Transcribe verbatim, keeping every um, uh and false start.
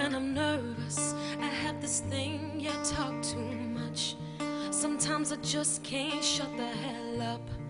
when I'm nervous, I have this thing, yeah, talk too much. Sometimes I just can't shut the hell up.